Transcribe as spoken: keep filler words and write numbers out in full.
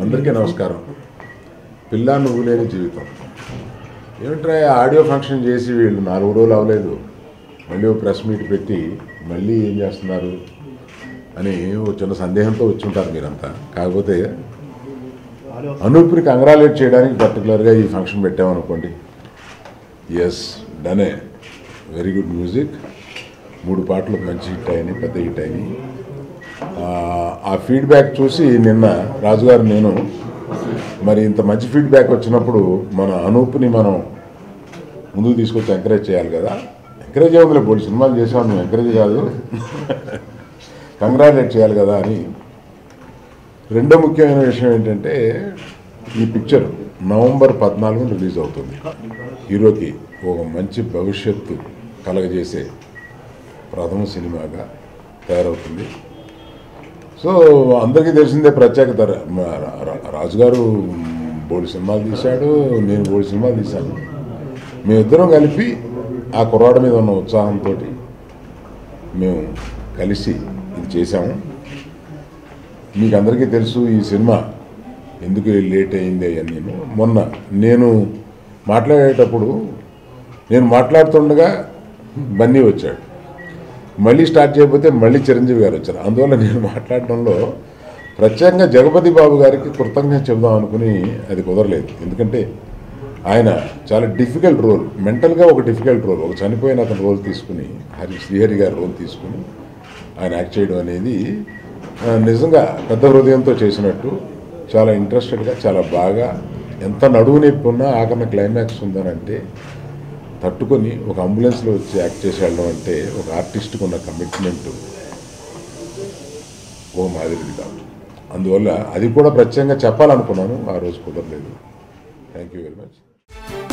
అందరికీ నమస్కారం. పిల్ల నువ్వు లేని జీవితం ఏమిట్రా ఆడియో ఫంక్షన్ చేసి వీళ్ళు నాలుగు రోజులు అవ్వలేదు, మళ్ళీ ఓ ప్రెస్ మీట్ పెట్టి మళ్ళీ ఏం చేస్తున్నారు అని ఓ చిన్న సందేహంతో వచ్చి ఉంటారు మీరంతా. కాకపోతే అనూప్ని కంగ్రాలేట్ చేయడానికి పర్టికులర్గా ఈ ఫంక్షన్ పెట్టామనుకోండి. ఎస్ డనే, వెరీ గుడ్ మ్యూజిక్, మూడు పాటలు మంచి హిట్ అయినాయి, పెద్ద హిట్ అయినాయి. ఆ ఫీడ్బ్యాక్ చూసి నిన్న రాజుగారు నేను మరి ఇంత మంచి ఫీడ్బ్యాక్ వచ్చినప్పుడు మన అనూప్ని మనం ముందుకు తీసుకొచ్చి ఎంకరేజ్ చేయాలి కదా. ఎంకరేజ్ అవ్వదులే, బోల్డ్ సినిమాలు చేసాం, నువ్వు ఎంకరేజ్ కాదు, కంగ్రాచులేట్ చేయాలి కదా అని. రెండో ముఖ్యమైన విషయం ఏంటంటే ఈ పిక్చర్ నవంబర్ పద్నాలుగున రిలీజ్ అవుతుంది. హీరోకి ఒక మంచి భవిష్యత్తు కలగజేసే ప్రథమ సినిమాగా తయారవుతుంది. సో అందరికీ తెలిసిందే ప్రత్యేకత, రాజుగారు బోల్డ్ సినిమాలు తీశాడు, నేను బోల్డ్ సినిమాలు తీశాను. మేమిద్దరం కలిపి ఆ కుర్రాడి మీద ఉన్న ఉత్సాహంతో మేము కలిసి ఇది చేశాము. మీకు అందరికీ తెలుసు ఈ సినిమా ఎందుకు లేట్ అయింది అని. నేను మొన్న నేను మాట్లాడేటప్పుడు నేను మాట్లాడుతుండగా బన్నీ వచ్చాడు, మళ్ళీ స్టార్ట్ చేయకపోతే మళ్ళీ చిరంజీవి గారు వచ్చారు. అందువల్ల నేను మాట్లాడడంలో ప్రత్యేకంగా జగపతి బాబు గారికి కృతజ్ఞత చెబుదాం అనుకుని అది కుదరలేదు. ఎందుకంటే ఆయన చాలా డిఫికల్ట్ రోల్, మెంటల్గా ఒక డిఫికల్ట్ రోల్, ఒక చనిపోయిన అతని రోల్ తీసుకుని హరి శ్రీహరి గారి రోల్ తీసుకుని ఆయన యాక్ట్ చేయడం అనేది నిజంగా పెద్ద హృదయంతో చేసినట్టు, చాలా ఇంట్రెస్టెడ్గా, చాలా బాగా, ఎంత నడువు నొప్పి ఉన్నా ఆఖరణ క్లైమాక్స్ ఉందని అంటే తట్టుకొని ఒక అంబులెన్స్లో వచ్చి యాక్ట్ చేసి వెళ్ళడం అంటే ఒక ఆర్టిస్ట్కి ఉన్న కమిట్మెంట్ ఓ మాదిరిది కాదు. అందువల్ల అది కూడా ప్రత్యేకంగా చెప్పాలనుకున్నాను, ఆ రోజు కుదరలేదు. Thank you very much.